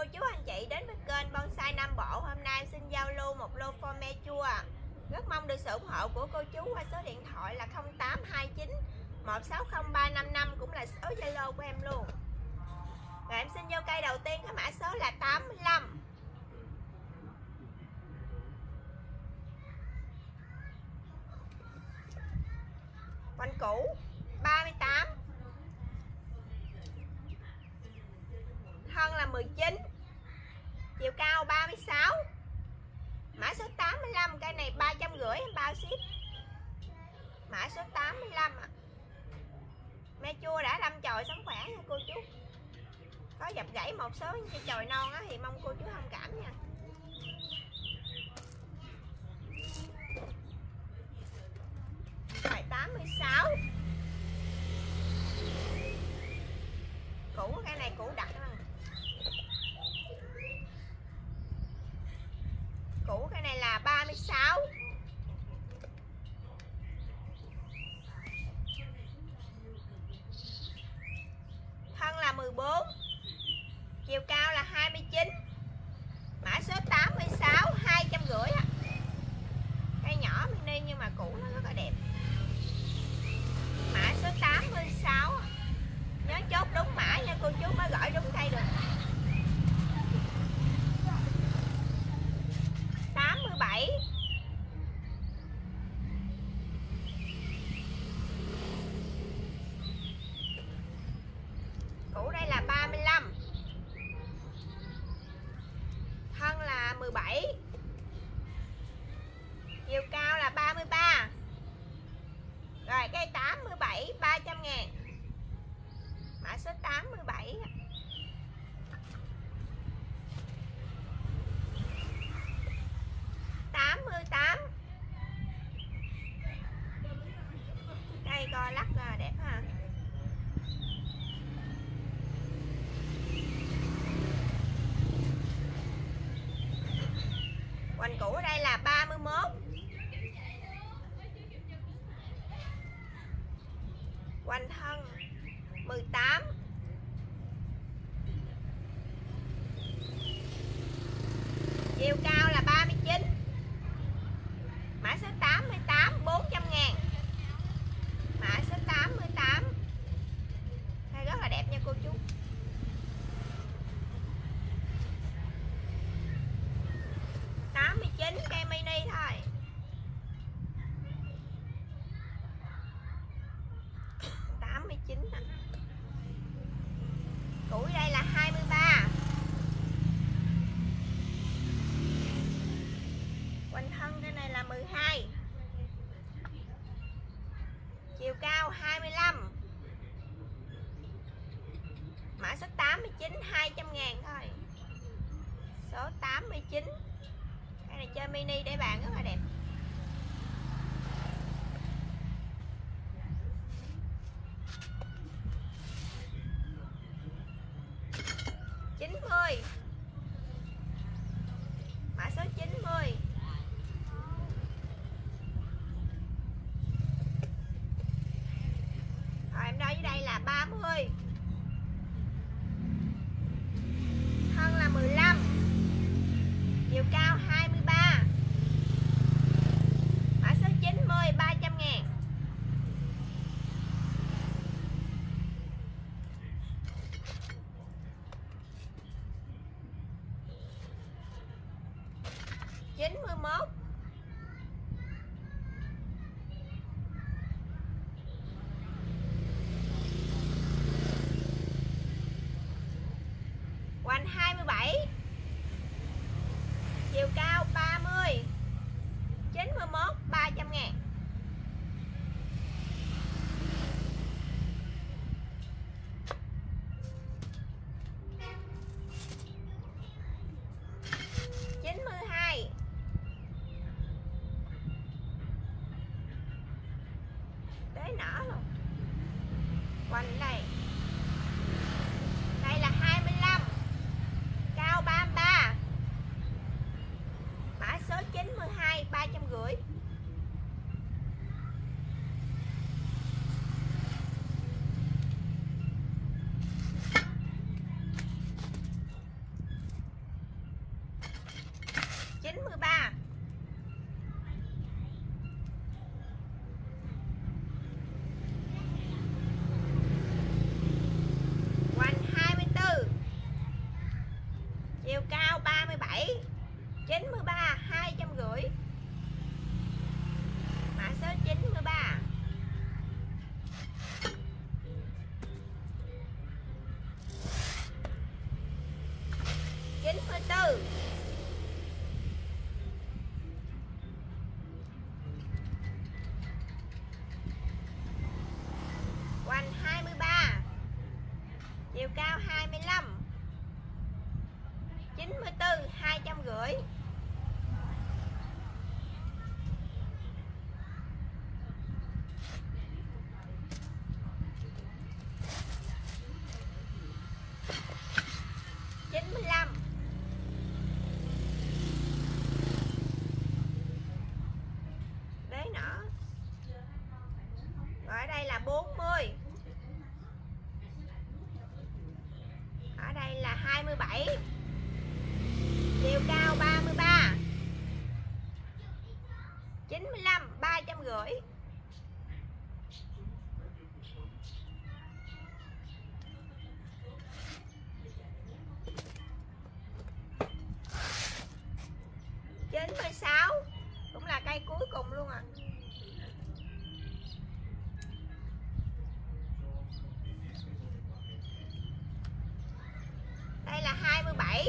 cô chú anh chị đến với kênh Bonsai Nam Bộ. Hôm nay em xin giao lưu một lô forme chua. Rất mong được sự ủng hộ của cô chú qua số điện thoại là 0829 160355, cũng là số Zalo của em luôn. Rồi em xin vô cây đầu tiên, cái mã số là 85. Quanh cũ 38. Thân là 19. Chiều cao 36. Mã số 85. Cây này 350 em bao ship. Mã số 85 ạ. Me chua đã đâm chồi sống khỏe nha cô chú. Có dập gãy một số cây chồi non á, thì mong cô chú thông cảm nha. Rồi 86. Cũ, cái này cũ đặc hơn. Cũ, cái này là 36. Thân là 14. Chiều cao là 29. Mã số 86, 250 á. Cây nhỏ mini nhưng mà cũ nó rất là đẹp. Mã số 86. Nhớ chốt đúng mã nha cô chú mới gọi đúng cây được. 87. Cũ đây là 35. Thân là 17. Chiều cao là 33. Rồi cây 87, 300.000. Mã số 87. 88. Cây co lắc là đẹp ha. Hoành cũ ở đây là 31. Hoành thân 18. Chiều cao là 39. Mã số 88, 400.000. Mã số 88. Đây rất là đẹp nha cô chú. Cây mini thôi. 89. Củi đây là 23. Quanh thân cái này là 12. Chiều cao 25. Mã số 89, 200.000 thôi. Số 89. Cái này chơi mini để bàn rất là đẹp. 90. Mã số 90. Rồi em đo dưới đây là 30. Thân là 15. Chiều cao 23. Mã số 90, 300.000. Chín mươi mốt. Hoành 27. Chiều cao 30. 91, 300.000. Đế nở luôn. Quanh đây. Đây là 25. Cao 33. Mã số 92, 350. 350. Đấy nữa. Rồi ở đây là 40. Ở đây là 27. Chiều cao 33. 95, 350. Chín 16 cũng là cây cuối cùng luôn à. Đây là 27.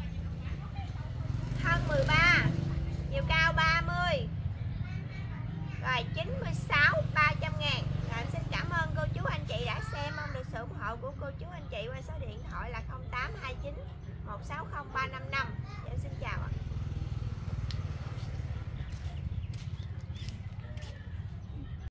Thân 13. Chiều cao 30. Rồi 96, 300 ngàn. Rồi xin cảm ơn cô chú anh chị đã xem. Mong được sự ủng hộ của cô chú anh chị qua số điện thoại là 0829 160 355.